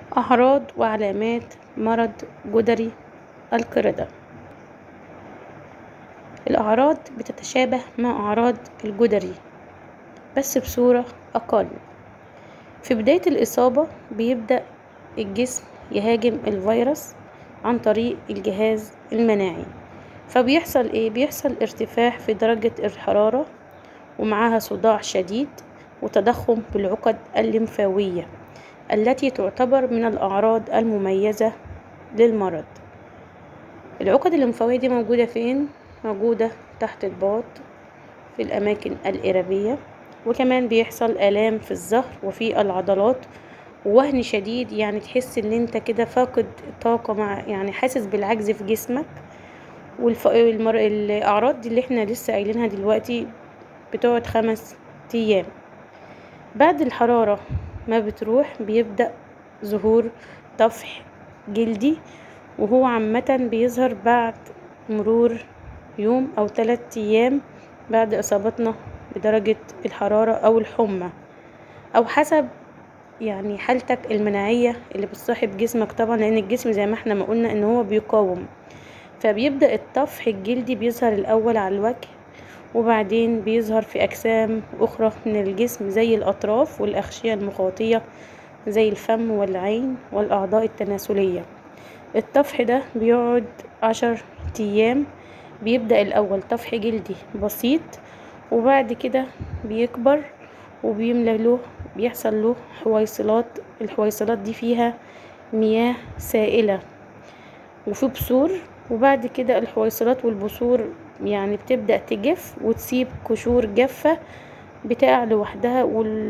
أعراض وعلامات مرض جدري القردة. الأعراض بتتشابه مع أعراض الجدري بس بصورة أقل. في بداية الإصابة بيبدأ الجسم يهاجم الفيروس عن طريق الجهاز المناعي، فبيحصل إيه؟ بيحصل ارتفاع في درجة الحرارة ومعها صداع شديد وتضخم بالعقد الليمفاوية التي تعتبر من الأعراض المميزة للمرض. العقد الليمفاوية دي موجودة فين؟ موجودة تحت الباط في الأماكن الإرابية، وكمان بيحصل آلام في الظهر وفي العضلات ووهن شديد، يعني تحس ان انت كده فاقد طاقة، يعني حاسس بالعجز في جسمك. الأعراض دي اللي احنا لسه قايلينها دلوقتي بتقعد 5 أيام. بعد الحرارة ما بتروح بيبدأ ظهور طفح جلدي، وهو عامة بيظهر بعد مرور يوم أو 3 أيام بعد إصابتنا بدرجة الحرارة أو الحمى، أو حسب يعني حالتك المناعية اللي بتصاحب جسمك طبعا، لأن الجسم زي ما احنا ما قلنا إن هو بيقاوم. فبيبدأ الطفح الجلدي بيظهر الأول على الوجه، وبعدين بيظهر في أجسام أخرى من الجسم زي الأطراف والأغشية المخاطية زي الفم والعين والأعضاء التناسلية. الطفح ده بيقعد 10 أيام. بيبدأ الأول طفح جلدي بسيط، وبعد كده بيكبر وبيملى له، بيحصل له حويصلات. الحويصلات دي فيها مياه سائلة وفي بثور، وبعد كده الحويصلات والبثور يعني بتبدأ تجف وتسيب قشور جافة بتقع لوحدها،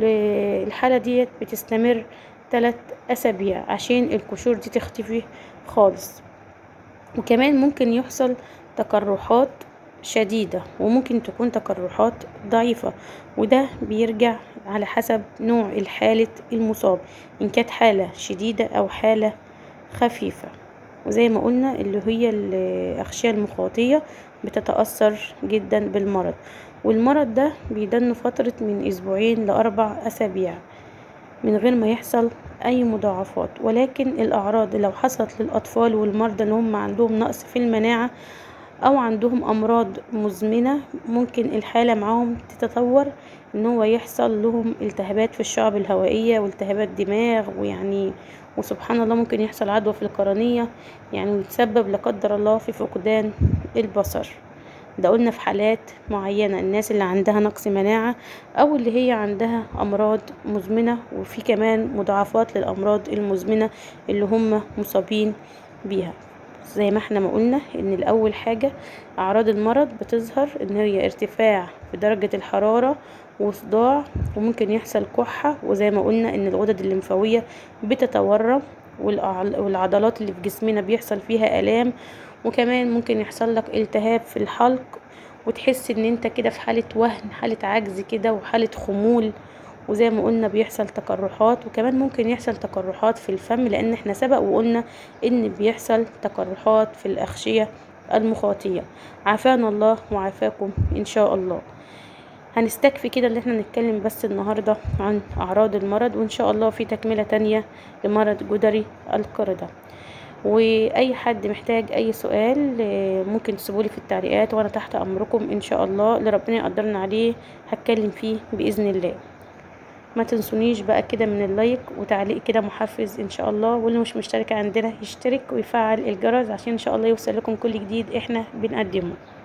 والحالة دي بتستمر 3 أسابيع عشان القشور دي تختفي خالص. وكمان ممكن يحصل تقرحات شديدة، وممكن تكون تقرحات ضعيفة، وده بيرجع على حسب نوع الحالة المصاب، إن كانت حالة شديدة أو حالة خفيفة. وزي ما قلنا اللي هي الأغشية المخاطية بتتأثر جدا بالمرض، والمرض ده بيدن فترة من 2 ل4 أسابيع من غير ما يحصل أي مضاعفات. ولكن الأعراض لو حصلت للأطفال والمرضى اللي هم عندهم نقص في المناعة أو عندهم أمراض مزمنة، ممكن الحالة معاهم تتطور إن هو يحصل لهم التهابات في الشعب الهوائية والتهابات دماغ، ويعني وسبحان الله ممكن يحصل عدوى في القرنية، يعني ويتسبب لا قدر الله في فقدان البصر. ده قلنا في حالات معينة، الناس اللي عندها نقص مناعة أو اللي هي عندها أمراض مزمنة، وفي كمان مضاعفات للأمراض المزمنة اللي هم مصابين بيها. زي ما احنا ما قلنا ان الأول حاجة أعراض المرض بتظهر ان هي ارتفاع في درجة الحرارة وصداع، وممكن يحصل كحة، وزي ما قلنا ان الغدد الليمفاوية بتتورم، والعضلات اللي في جسمنا بيحصل فيها آلام، وكمان ممكن يحصل لك التهاب في الحلق، وتحس ان انت كده في حالة وهن، حالة عجز كده وحالة خمول. وزي ما قلنا بيحصل تقرحات، وكمان ممكن يحصل تقرحات في الفم، لان احنا سبق وقلنا ان بيحصل تقرحات في الأغشية المخاطية. عافانا الله وعافاكم ان شاء الله. هنستكفي كده اللي احنا نتكلم بس النهاردة عن أعراض المرض، وإن شاء الله في تكملة تانية لمرض جدري القردة. وأي حد محتاج أي سؤال ممكن تسيبولي في التعليقات، وأنا تحت أمركم إن شاء الله. اللي ربنا يقدرنا عليه هتكلم فيه بإذن الله. ما تنسونيش بقى كده من اللايك وتعليق كده محفز إن شاء الله، واللي مش مشترك عندنا يشترك ويفعل الجرس عشان إن شاء الله يوصل لكم كل جديد احنا بنقدمه.